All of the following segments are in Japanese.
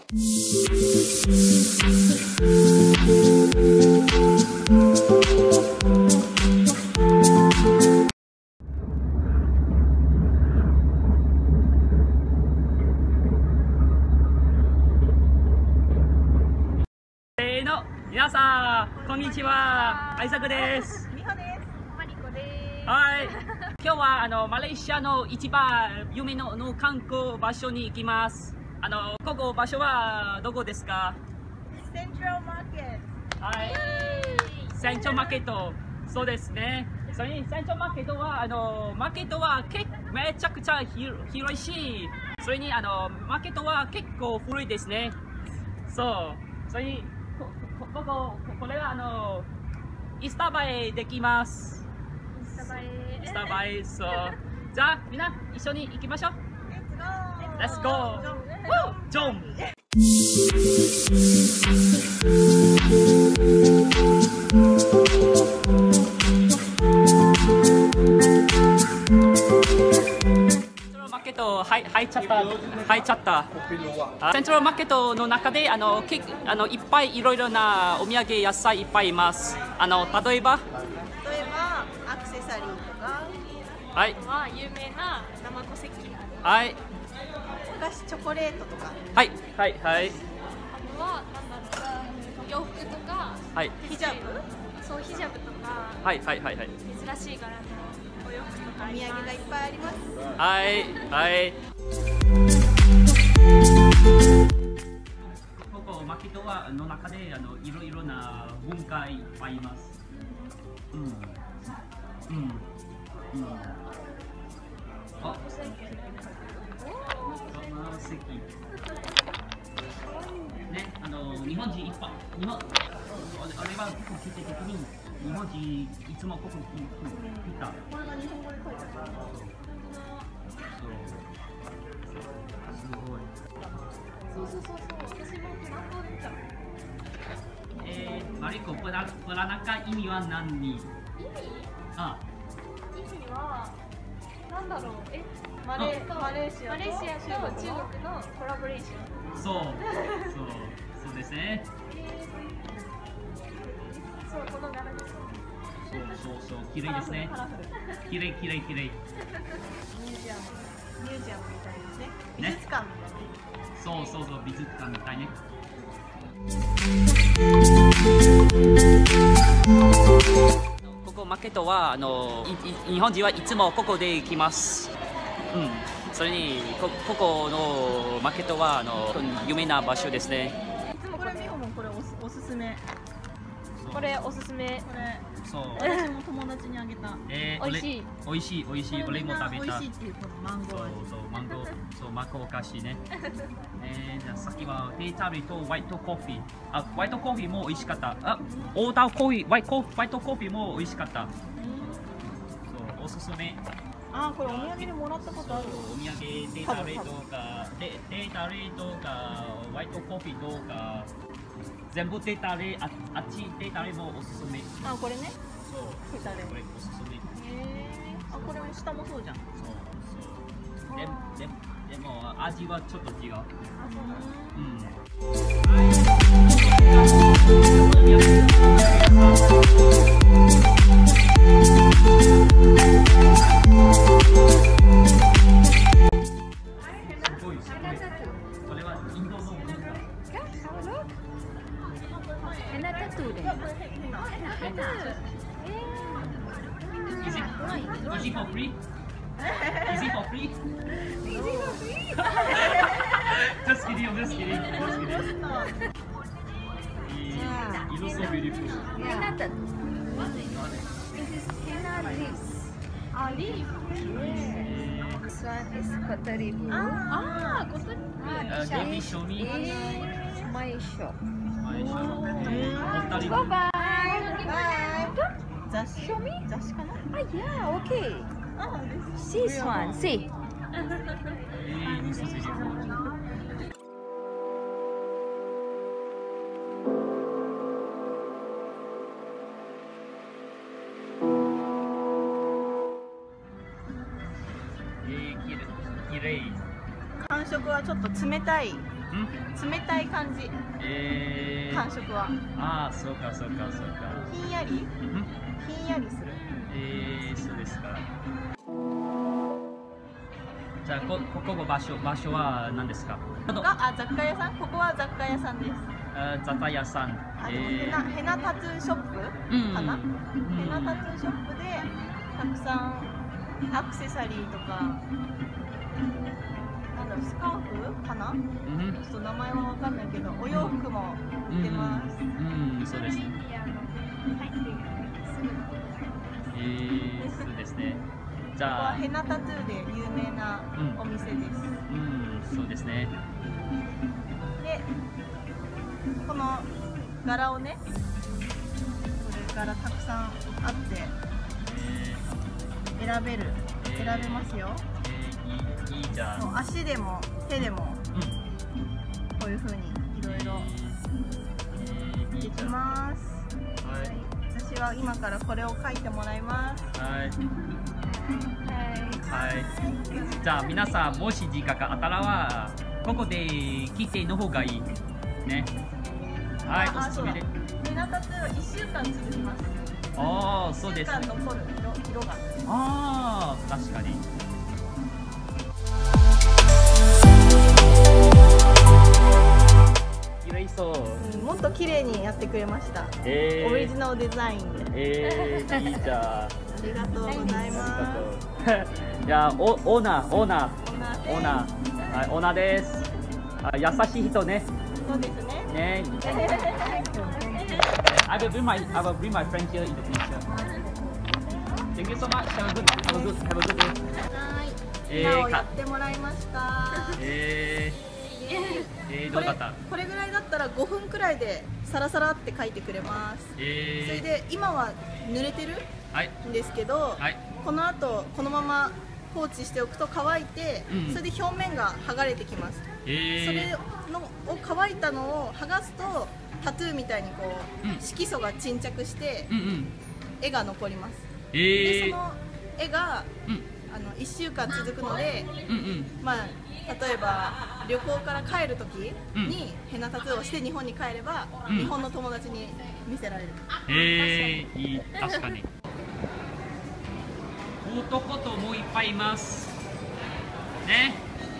せーの、皆さんこんにちは、アイザクです。 ミホです。マリコです。 はい、今日はマレーシアの一番有名の観光場所に行きます。ここ場所はどこですか？ セントラルマーケット。 はい、セントラルマーケット、そうですね。それにセントラルマーケットはマーケットはめちゃくちゃ広いし、それにマーケットは結構古いですね。そう、それにこれはインスタ映えできます。 インスタ映え。 インスタ映え、そう。じゃあみんな一緒に行きましょう。レッツゴー。ジョン。マーケット入っちゃった。セントラルマーケットの中でいっぱいいろいろなお土産野菜いっぱいいます。例えばアクセサリーとか、 はい、 有名な生小石、 はい、 お菓子、チョコレートとか、 はいはいはい、 あとはなんだろう、洋服とか、 はい、 ヒジャブ、 そうヒジャブとか、 はいはいはいはい、 珍しい柄のお洋服とかお土産がいっぱいあります。 はいはい。ここマーケットの中でいろいろな文化いっぱいいます。うんうんうん。あ、席。ね、日本人いっぱい、あれは結構的に日本人いつもここに来た。 これが日本語で書いてある。 すごい。 そう、私も観光で見た。 マリコ、プラナカ意味は何？ 意味あ、 はなんだろう、 マレーシアとと中国のコラボレーション。 そうですね。 そう、この柄です。 そう、綺麗ですね。綺麗。 ミュージアムみたいですね。美術館みたいな。 そう、美術館みたいね。ここマーケットは日本人はいつもここで来ます。うん。それにここのマーケットは有名な場所ですね。 いつもこれミホもこれおすすめ。 これおすすめ。 これそう。 私も友達にあげた。 美味しい。 美味しい。俺も食べた。 美味しいっていうこのマンゴー味。 そう、マコお菓子ね。じゃあさっきはティータリーとホワイトコーヒー。ホワイトコーヒーも美味しかった。オーダーコーヒー、ホワイトコーヒーも美味しかった。そう、おすすめ。 これお土産でもらったことある。 お土産テータレーとか、ホワイトコーヒーとか、全部テータレー、あっちテータレーもおすすめ。 これね。 そう、 テータレー。 これおすすめ。 これも下もそうじゃん。 そう。でも味はちょっと違う。うん。これはインドの文化。 ヘナタトゥーで。 Easy for free? Easy for free? Just kidding. You look so beautiful. Henna tattoo. This is henna leaves. Leaf. This one is Kotoribu. Can you show me? My shop. Bye bye. 雑誌かな。 Yeah, okay. This one, see. So beautiful. きれい。 感触はちょっと冷たい冷たい感じ、感触は。 ああ、そうか。 ひんやりひんやりする。 そうですか。じゃあここの場所は何ですか？ 雑貨屋さん。ここは雑貨屋さんです。 雑貨屋さん。 ヘナタトゥーショップかな。ヘナタトゥーショップでたくさんアクセサリーとか、なんだろう、スカーフかな。ちょっと名前はわかんないけど、お洋服も売ってます。 そうですね。そうですね。じゃあ、 ここはヘナタトゥーで有名なお店です。 そうですね。 で、この柄をね、これ柄たくさんあって選べますよ。 いいじゃん。 足でも手でもこういう風にいろいろできます。私は今からこれを書いてもらいます。 じゃあ皆さん、もし時間があったらはここで来ての方がいいね。おすすめで。 ヘナタトゥーは1週間続きます。 そうです。 1週間残る色が。 確かに。綺麗そう。 もっと綺麗にやってくれました。オリジナルデザインで。 いいじゃん。 ありがとうございます。 じゃあオーナーです。優しい人ね。 そうですね。 I will bring my friend here in the future. Thank you so much. Have a good day. 今をやってもらいました。 どうだった？ これぐらいだったら5分くらいでサラサラって書いてくれます。それで今は濡れてるんですけど、この後このまま放置しておくと乾いて、それで表面が剥がれてきます。それの乾いたのを剥がすとタトゥーみたいにこう、色素が沈着して、絵が残ります。でその絵が、1週間続くので、まあ例えば旅行から帰るときにヘナタトゥーをして日本に帰れば、日本の友達に見せられる。 確かに。男ともいっぱいいますね。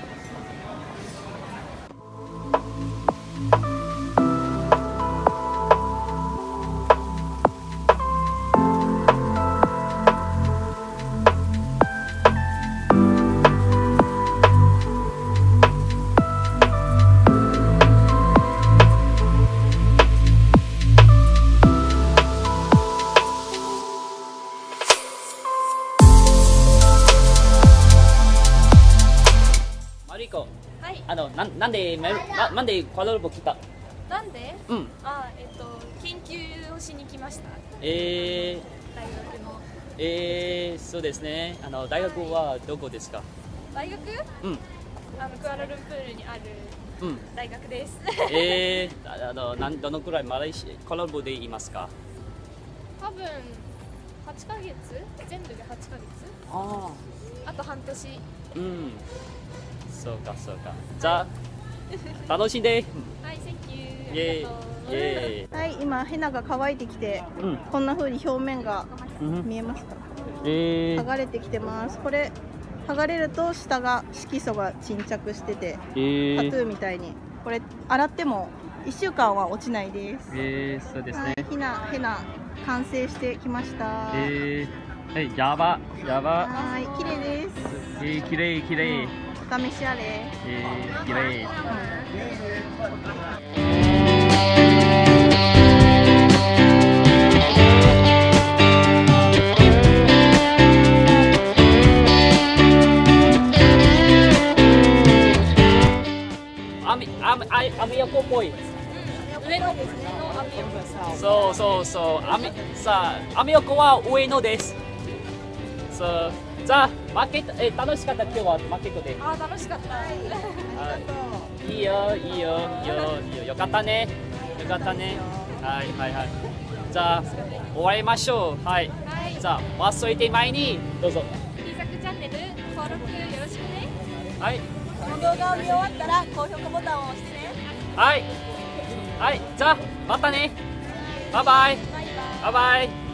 なんでクアラルンプー来た？ なんで？研究をしに来ました。大学の。 そうですね。大学はどこですか？ 大学？クアラルンプールにある大学です。 どのくらいクアラルンプールでいますか？ 多分8ヶ月？全部で8ヶ月？あと半年。 そうか。じゃあ楽しんで。 Thank you。 はい、今ヘナが乾いてきて、こんな風に表面が見えますか？剥がれてきてます。これ剥がれると下が色素が沈着してて、タトゥーみたいにこれ洗っても1週間は落ちないです。 そうですね。 ヘナ完成してきました。 やば。 はい、綺麗です。 綺麗。 お試しあれ。 綺麗。アメ横っぽい。 上のですね。 そう。アメ横は上野です。じゃあマーケット楽しかった。今日はマーケットで。 楽しかった。 いいよ。よかったね。はい。じゃあ終わりましょう。じゃあ忘れて前にどうぞ。 T作チャンネル登録よろしくね。 この動画を見終わったら高評価ボタンを押してね。 はい、はい、じゃあまたね。バイバイ。バイバイ。